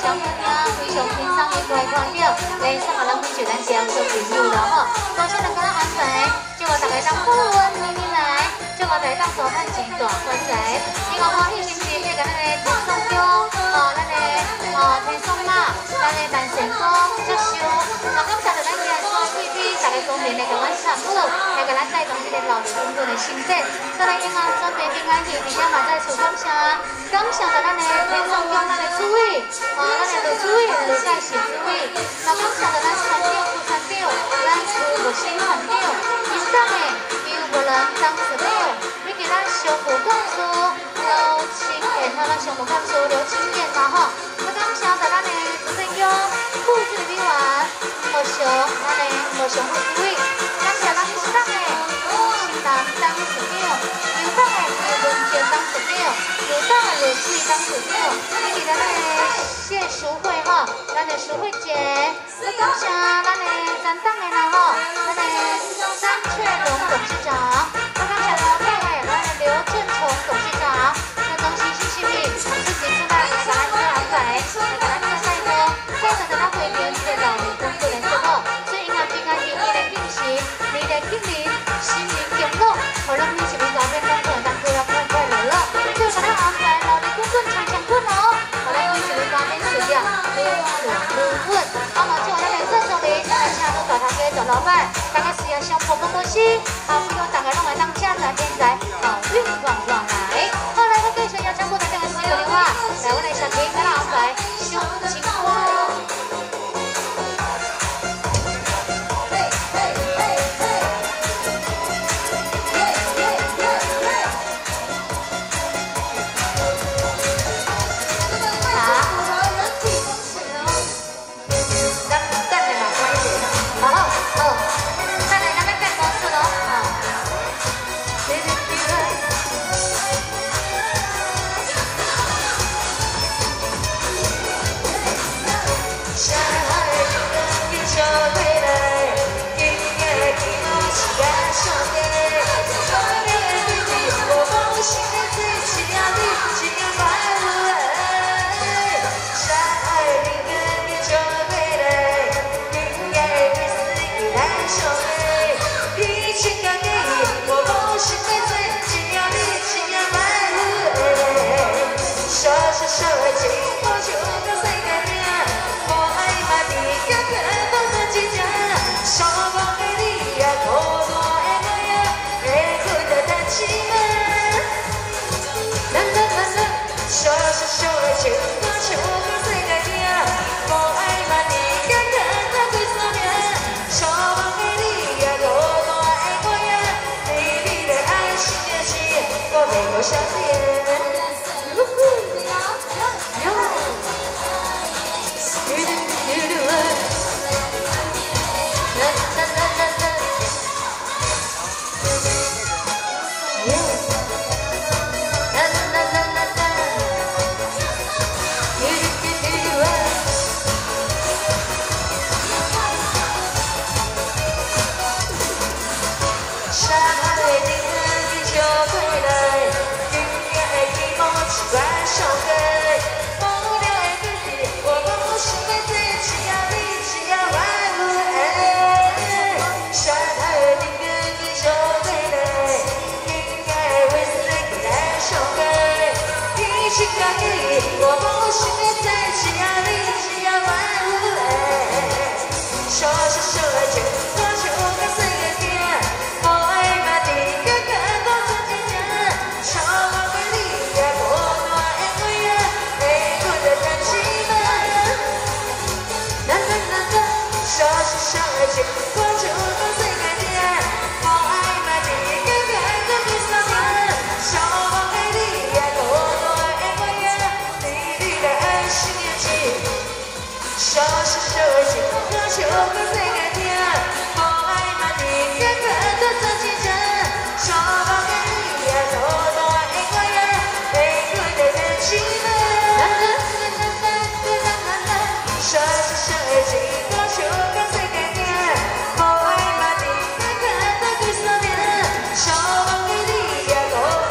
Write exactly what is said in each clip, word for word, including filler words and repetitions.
小朋友非常欣赏伊乖看到，来送给咱们就咱家小朋友了吼。多谢大家安排，希望大家当好运明年来，希望大家当大赚钱大发财。你讲欢喜是不是？迄个咱的天松姜，哦，咱的哦天松辣，咱的蛋仙糕、接受。那感谢咱今日所贵宾，大家公平来甲阮参与，来甲咱带动这个老年公众的心态。再来因啊，准备平安喜，而且嘛在厝感谢，感谢着咱的天松姜，咱的主委，哦，咱的老主委，老谢是主委。那感谢着咱村长、副村长，咱区卫生村长，民党的邱无人当市长，以及咱商务干事刘清燕，和咱商务干事刘清燕嘛吼。那感谢着咱的主席长、副主委员。和尚，咱的和尚副主委，感谢咱民党的新南当市长，民党的刘文健当市长，民党的刘水当市长，以及咱的谢淑慧吼，咱的淑慧姐，再感谢咱的咱党的啦吼，咱的张翠龙董事长，再感谢咱党的咱的刘振崇董事长，那东西是什么？自己出来给咱做安排，来给咱做太多，过程在咱会员这个老年工作人。你的经理心灵永乐，可能你是比早边工作当中要快快乐乐，就给他安排老的工作常常困哦，可能你是比早边事业越做越稳。那么就我们郑总理，大家都找他给找老板，大家事业上跑跑过去，好，希望大家拢来当家财天财，好运旺旺来。后来我继续要全部的这个四个电话，来我来小婷给他安排胸情花。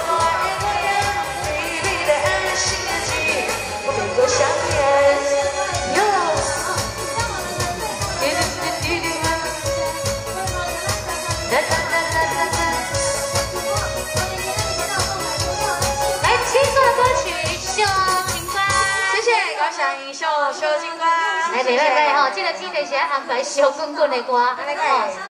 相恋。 噔噔噔噔噔噔。来，青色的歌曲《小金瓜》。 谢谢高翔英秀小金瓜。 来，袂歹袂歹吼，这个天就是爱安排小滚滚的歌。 来来。